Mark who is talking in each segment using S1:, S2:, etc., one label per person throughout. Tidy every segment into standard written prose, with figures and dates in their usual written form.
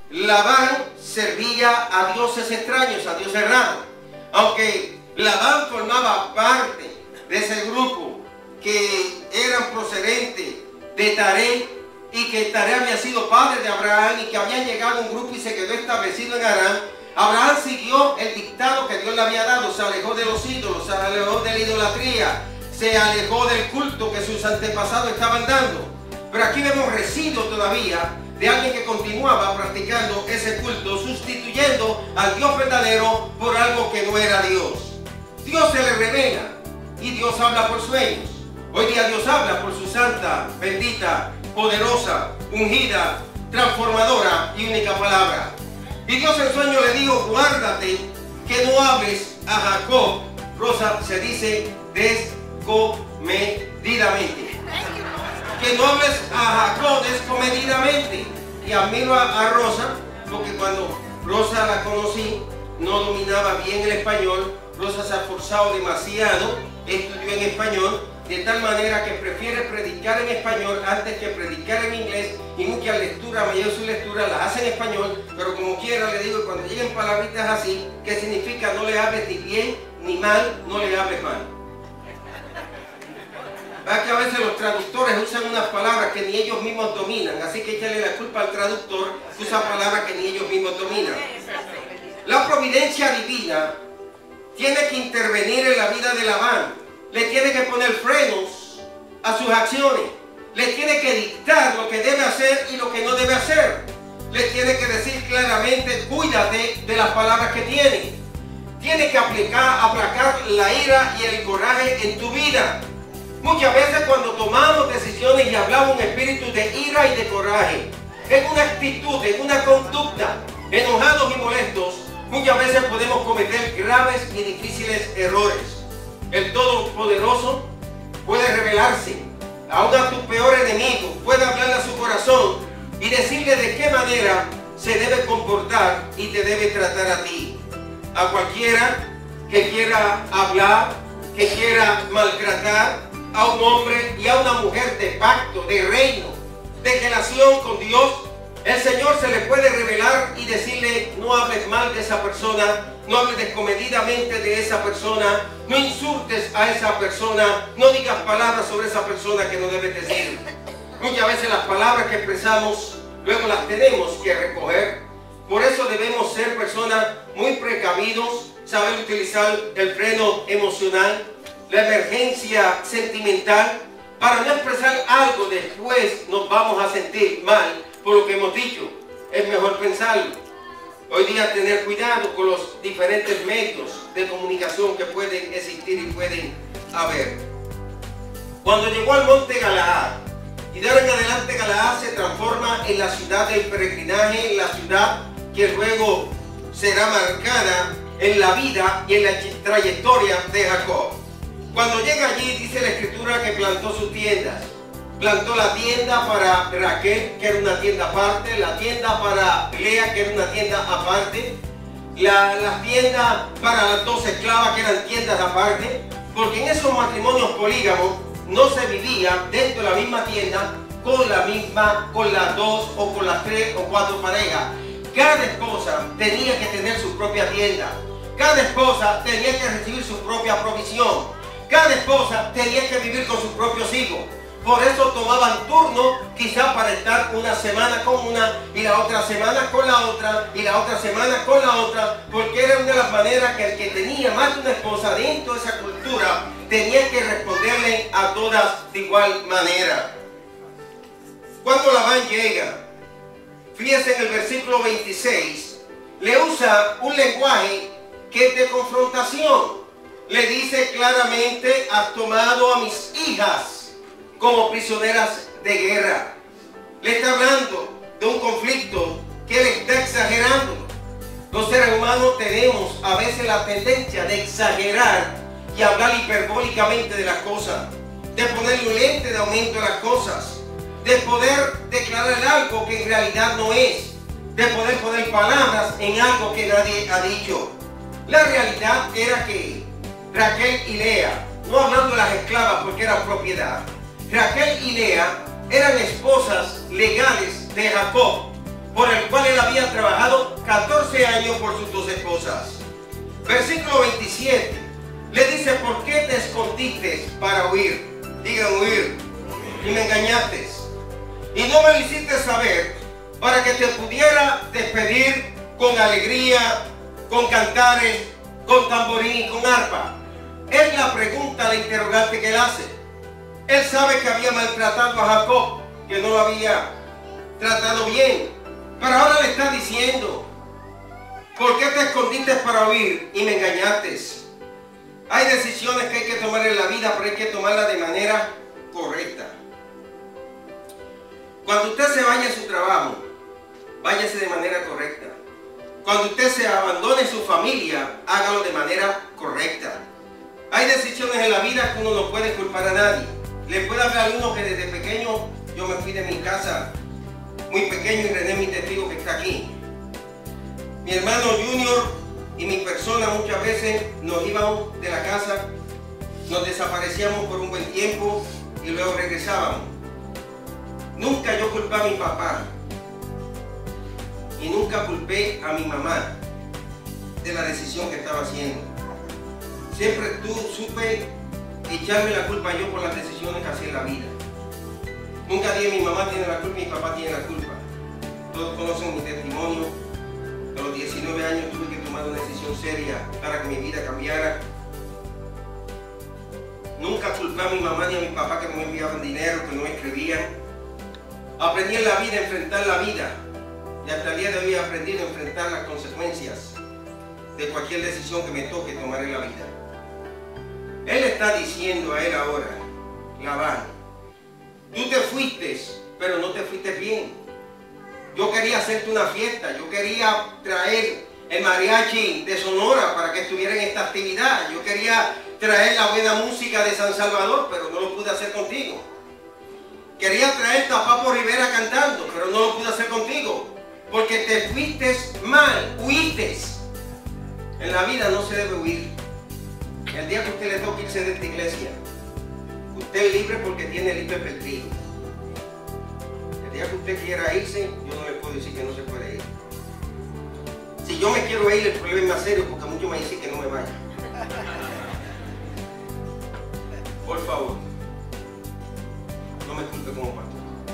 S1: Labán servía a dioses extraños, a dioses raros. Aunque Labán formaba parte de ese grupo que eran procedentes de Taré, y que Taré había sido padre de Abraham y que había llegado un grupo y se quedó establecido en Harán, Abraham siguió el dictado que Dios le había dado, se alejó de los ídolos, se alejó de la idolatría, se alejó del culto que sus antepasados estaban dando. Pero aquí vemos residuos todavía de alguien que continuaba practicando ese culto, sustituyendo al Dios verdadero por algo que no era Dios. Dios se le revela y Dios habla por sueños. Hoy día Dios habla por su santa, bendita, poderosa, ungida, transformadora y única palabra. Y Dios en sueño le dijo: guárdate que no hables a Jacob. Rosa, se dice descomedidamente. Que no hables a Jacob descomedidamente. Y admiro a Rosa, porque cuando Rosa la conocí, no dominaba bien el español. Rosa se ha esforzado demasiado, estudió en español, de tal manera que prefiere predicar en español antes que predicar en inglés, y muchas lecturas, mayor su lectura las hace en español, pero como quiera le digo, cuando lleguen palabritas así, que significa no le hables ni bien ni mal, no le hables mal. Va que a veces los traductores usan unas palabras que ni ellos mismos dominan, así que échale la culpa al traductor que usa palabras que ni ellos mismos dominan. La providencia divina tiene que intervenir en la vida de Labán. Le tiene que poner frenos a sus acciones. Le tiene que dictar lo que debe hacer y lo que no debe hacer. Le tiene que decir claramente: cuídate de las palabras que tiene. Tiene que aplacar la ira y el coraje en tu vida. Muchas veces cuando tomamos decisiones y hablamos un espíritu de ira y de coraje, en una actitud, en una conducta, enojados y molestos, muchas veces podemos cometer graves y difíciles errores. El Todopoderoso puede revelarse aún a tu peor enemigo, puede hablarle a su corazón y decirle de qué manera se debe comportar y te debe tratar a ti. A cualquiera que quiera hablar, que quiera maltratar a un hombre y a una mujer de pacto, de reino, de relación con Dios, el Señor se le puede revelar y decirle: no hables mal de esa persona, no hables descomedidamente de esa persona, no insultes a esa persona, no digas palabras sobre esa persona que no debes decir. Muchas veces las palabras que expresamos luego las tenemos que recoger. Por eso debemos ser personas muy precavidos, saber utilizar el freno emocional, la emergencia sentimental, para no expresar algo después nos vamos a sentir mal por lo que hemos dicho. Es mejor pensarlo. Hoy día tener cuidado con los diferentes medios de comunicación que pueden existir y pueden haber. Cuando llegó al monte Galaad, y de ahora en adelante Galaad se transforma en la ciudad del peregrinaje, la ciudad que luego será marcada en la vida y en la trayectoria de Jacob. Cuando llega allí, dice la escritura que plantó sus tiendas. Plantó la tienda para Raquel, que era una tienda aparte, la tienda para Lea, que era una tienda aparte, la tienda para las 2 esclavas, que eran tiendas aparte, porque en esos matrimonios polígamos no se vivía dentro de la misma tienda con las 2 o con las 3 o 4 parejas. Cada esposa tenía que tener su propia tienda, cada esposa tenía que recibir su propia provisión, cada esposa tenía que vivir con sus propios hijos. Por eso tomaban turno, quizá para estar una semana con una y la otra semana con la otra y la otra semana con la otra, porque era una de las maneras que el que tenía más de una esposa dentro de esa cultura tenía que responderle a todas de igual manera. Cuando Labán llega, fíjense en el versículo 26, le usa un lenguaje que es de confrontación. Le dice claramente: has tomado a mis hijas como prisioneras de guerra. Le está hablando de un conflicto que él está exagerando. Los seres humanos tenemos a veces la tendencia de exagerar y hablar hiperbólicamente de las cosas, de ponerle un lente de aumento a las cosas, de poder declarar algo que en realidad no es, de poder poner palabras en algo que nadie ha dicho. La realidad era que Raquel y Lea, no hablando de las esclavas porque eran propiedad, Raquel y Lea eran esposas legales de Jacob. por el cual él había trabajado 14 años por sus 2 esposas. Versículo 27 le dice: ¿por qué te escondiste para huir? Digan huir. Y me engañaste. Y no me lo hiciste saber para que te pudiera despedir con alegría, con cantares, con tamborín y con arpa. Es la pregunta, la interrogante que él hace. Él sabe que había maltratado a Jacob, que no lo había tratado bien. Pero ahora le está diciendo: ¿por qué te escondiste para huir y me engañaste? Hay decisiones que hay que tomar en la vida, pero hay que tomarlas de manera correcta. Cuando usted se vaya a su trabajo, váyase de manera correcta. Cuando usted se abandone su familia, hágalo de manera correcta. Hay decisiones en la vida que uno no puede culpar a nadie. Le puede hablar a uno que desde pequeño, yo me fui de mi casa muy pequeño, y René, mi testigo que está aquí. Mi hermano Junior y mi persona muchas veces nos íbamos de la casa, nos desaparecíamos por un buen tiempo y luego regresábamos. Nunca yo culpé a mi papá y nunca culpé a mi mamá de la decisión que estaba haciendo. Siempre supe echarme la culpa yo por las decisiones que hacía en la vida. Nunca dije mi mamá tiene la culpa y mi papá tiene la culpa. Todos conocen mi testimonio. A los 19 años tuve que tomar una decisión seria para que mi vida cambiara. Nunca culpé a mi mamá ni a mi papá que no me enviaban dinero, que no me escribían. Aprendí en la vida a enfrentar la vida. Y hasta el día de hoy he aprendido a enfrentar las consecuencias de cualquier decisión que me toque tomar en la vida. Él está diciendo a él ahora: Labán, tú te fuiste, pero no te fuiste bien. Yo quería hacerte una fiesta, yo quería traer el mariachi de Sonora para que estuviera en esta actividad. Yo quería traer la buena música de San Salvador, pero no lo pude hacer contigo. Quería traer a Papo Rivera cantando, pero no lo pude hacer contigo. Porque te fuiste mal, huiste. En la vida no se debe huir. El día que usted le toque irse de esta iglesia, usted es libre porque tiene libre albedrío. El día que usted quiera irse, yo no le puedo decir que no se puede ir. Si yo me quiero ir, el problema es más serio porque muchos me dicen que no me vaya. Por favor, no me culpe como pastor.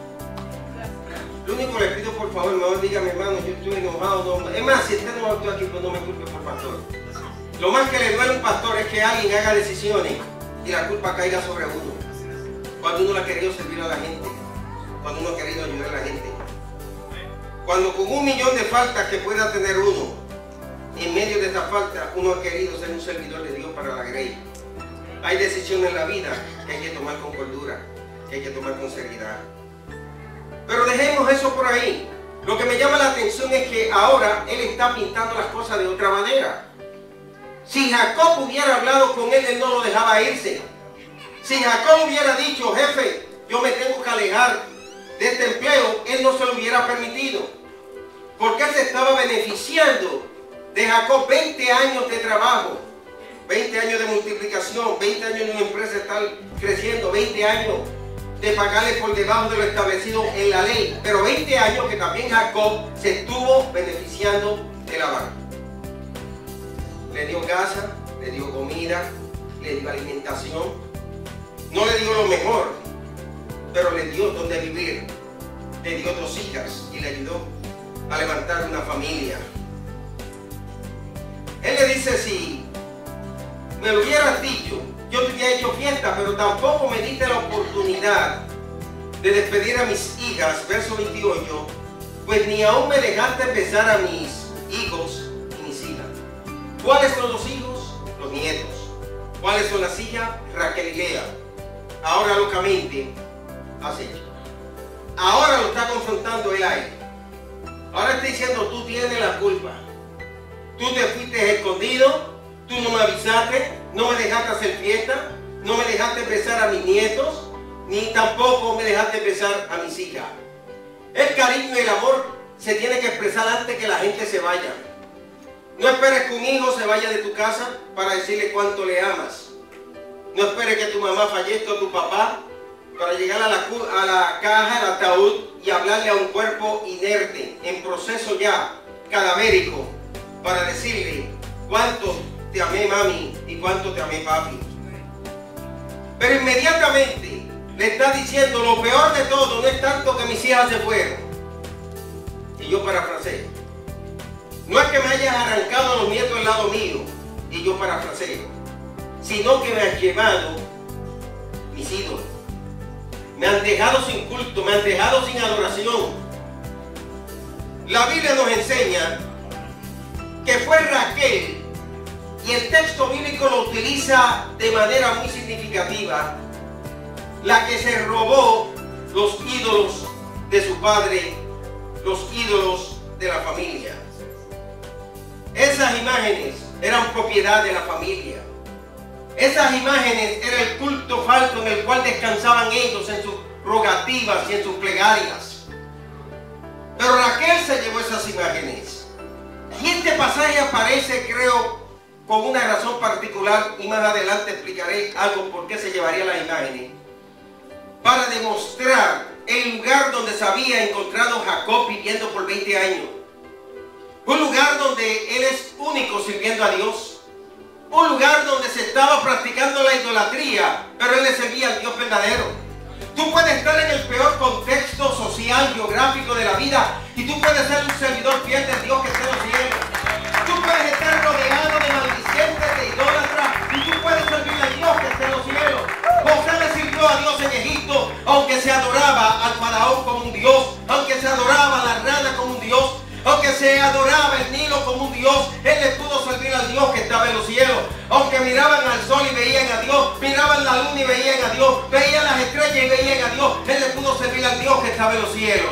S1: Lo único que le pido, por favor, mejor dígame, hermano, yo estoy enojado. No. Es más, si usted no actuó aquí, pues no me culpe por pastor. Lo más que le duele a un pastor es que alguien haga decisiones y la culpa caiga sobre uno. Cuando uno ha querido servir a la gente, cuando uno ha querido ayudar a la gente. Cuando con 1.000.000 de faltas que pueda tener uno, en medio de esta falta, uno ha querido ser un servidor de Dios para la grey. Hay decisiones en la vida que hay que tomar con cordura, que hay que tomar con seriedad. Pero dejemos eso por ahí. Lo que me llama la atención es que ahora él está pintando las cosas de otra manera. Si Jacob hubiera hablado con él, él no lo dejaba irse. Si Jacob hubiera dicho: jefe, yo me tengo que alejar de este empleo, él no se lo hubiera permitido. Porque él se estaba beneficiando de Jacob 20 años de trabajo, 20 años de multiplicación, 20 años de una empresa estar creciendo, 20 años de pagarle por debajo de lo establecido en la ley. Pero 20 años que también Jacob se estuvo beneficiando de Labán. Le dio casa, le dio comida, le dio alimentación. No le dio lo mejor, pero le dio donde vivir. Le dio 2 hijas y le ayudó a levantar una familia. Él le dice: si me lo hubieras dicho, yo te hubiera hecho fiesta, pero tampoco me diste la oportunidad de despedir a mis hijas. Verso 28. Pues ni aún me dejaste besar a mis hijos y mis hijas. ¿Cuáles son los hijos? Los nietos. ¿Cuáles son las hijas? Raquel y Lea. Ahora locamente has hecho. Ahora lo está confrontando él ahí. Ahora está diciendo: tú tienes la culpa. Tú te fuiste escondido, tú no me avisaste, no me dejaste hacer fiesta, no me dejaste besar a mis nietos, ni tampoco me dejaste besar a mis hijas. El cariño y el amor se tiene que expresar antes que la gente se vaya. No esperes que un hijo se vaya de tu casa para decirle cuánto le amas. No esperes que tu mamá fallezca o tu papá para llegar a la caja, al ataúd y hablarle a un cuerpo inerte, en proceso ya cadavérico, para decirle cuánto te amé mami y cuánto te amé papi. Pero inmediatamente le está diciendo: lo peor de todo no es tanto que mis hijas se fueron. Y yo parafraseo: no es que me hayas arrancado a los nietos del lado mío, y yo parafraseo, sino que me has llevado mis ídolos. Me han dejado sin culto, me han dejado sin adoración. La Biblia nos enseña que fue Raquel, y el texto bíblico lo utiliza de manera muy significativa, la que se robó los ídolos de su padre, los ídolos de la familia. Esas imágenes eran propiedad de la familia. Esas imágenes era el culto falso en el cual descansaban ellos en sus rogativas y en sus plegarias. Pero Raquel se llevó esas imágenes. Y este pasaje aparece, creo, con una razón particular, y más adelante explicaré algo por qué se llevaría las imágenes, para demostrar el lugar donde se había encontrado Jacob viviendo por 20 años. Un lugar donde él es único sirviendo a Dios. Un lugar donde se estaba practicando la idolatría, pero él le servía al Dios verdadero. Tú puedes estar en el peor contexto social, geográfico de la vida, y tú puedes ser un servidor fiel del Dios que está en los cielos. Tú puedes estar rodeado de maldicientes, de idólatras, y tú puedes servir al Dios que está en los cielos. José le sirvió a Dios en Egipto, aunque se adoraba al faraón como un Dios, aunque se adoraba a la rana como un Dios, aunque se adoraba el Nilo como un Dios, él le pudo servir al Dios que estaba en los cielos. Aunque miraban al sol y veían a Dios, miraban la luna y veían a Dios, veían las estrellas y veían a Dios, él le pudo servir al Dios que estaba en los cielos.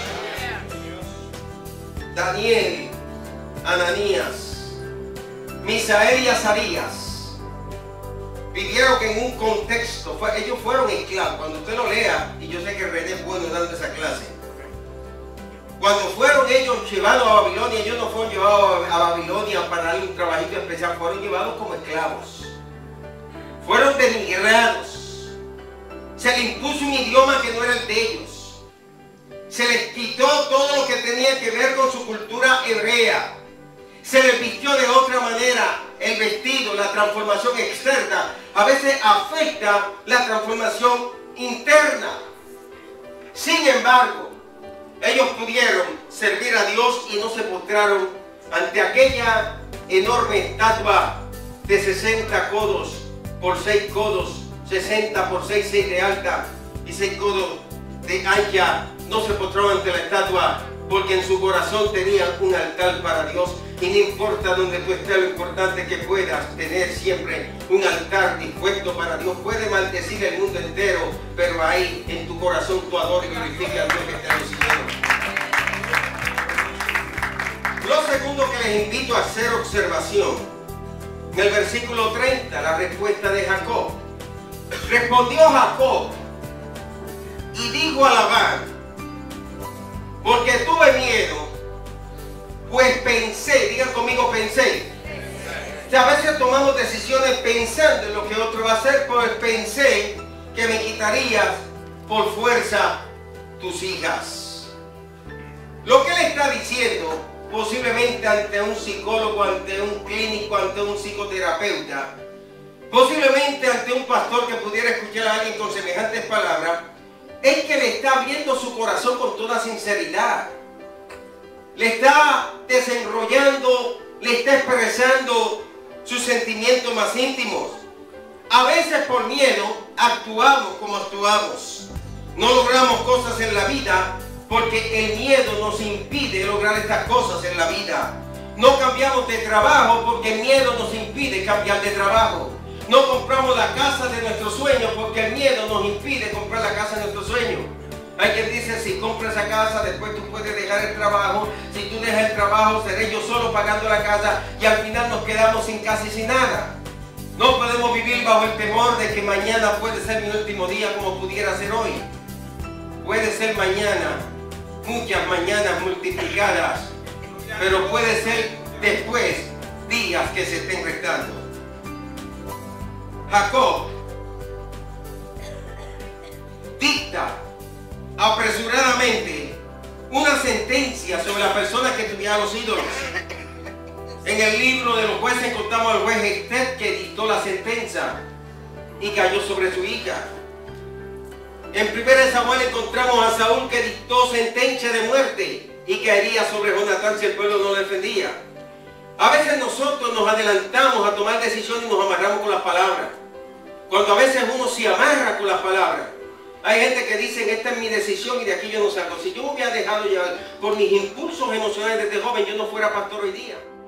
S1: Daniel, Ananías, Misael y Azarías vivieron en un contexto, ellos fueron esclavos. Cuando usted lo lea, y yo sé que René es bueno dando esa clase, cuando fueron ellos llevados a Babilonia, ellos no fueron llevados a Babilonia para darle un trabajito especial, fueron llevados como esclavos. Fueron denigrados. Se les impuso un idioma que no era el de ellos. Se les quitó todo lo que tenía que ver con su cultura hebrea. Se les vistió de otra manera. El vestido, la transformación externa, a veces afecta la transformación interna. Sin embargo, ellos pudieron servir a Dios y no se postraron ante aquella enorme estatua de 60 codos por 6 codos, 60 por 6 de alta y 6 codos de ancha. No se postraron ante la estatua porque en su corazón tenían un altar para Dios. Y no importa donde tú estés, lo importante es que puedas tener siempre un altar dispuesto para Dios. Puede maldecir el mundo entero, pero ahí en tu corazón tú adoras y glorificas al Dios que está en los cielos. Lo segundo que les invito a hacer observación, en el versículo 30, la respuesta de Jacob. Respondió Jacob y dijo a Labán: porque tuve miedo, pues pensé, digan conmigo, pensé. A veces tomamos decisiones pensando en lo que otro va a hacer, pues pensé que me quitarías por fuerza tus hijas. Lo que él está diciendo, posiblemente ante un psicólogo, ante un clínico, ante un psicoterapeuta, posiblemente ante un pastor que pudiera escuchar a alguien con semejantes palabras, es que le está abriendo su corazón con toda sinceridad. Le está desenrollando, le está expresando sus sentimientos más íntimos. A veces por miedo actuamos como actuamos. No logramos cosas en la vida porque el miedo nos impide lograr estas cosas en la vida. No cambiamos de trabajo porque el miedo nos impide cambiar de trabajo. No compramos la casa de nuestros sueños porque el miedo nos impide comprar la casa de nuestros sueños. Hay quien dice: si compras esa casa, después tú puedes dejar el trabajo. Si tú dejas el trabajo, seré yo solo pagando la casa y al final nos quedamos sin casa y sin nada. No podemos vivir bajo el temor de que mañana puede ser mi último día como pudiera ser hoy. Puede ser mañana, muchas mañanas multiplicadas, pero puede ser después días que se estén restando. dicta apresuradamente una sentencia sobre la persona que tuviera los ídolos. En el libro de los jueces encontramos al juez Estet que dictó la sentencia y cayó sobre su hija. En 1 Samuel encontramos a Saúl que dictó sentencia de muerte y caería sobre Jonatán si el pueblo no lo defendía. A veces nosotros nos adelantamos a tomar decisiones y nos amarramos con las palabras, cuando a veces uno se amarra con las palabras. Hay gente que dice, esta es mi decisión y de aquí yo no salgo. Si yo me hubiera dejado llevar por mis impulsos emocionales desde joven, yo no fuera pastor hoy día.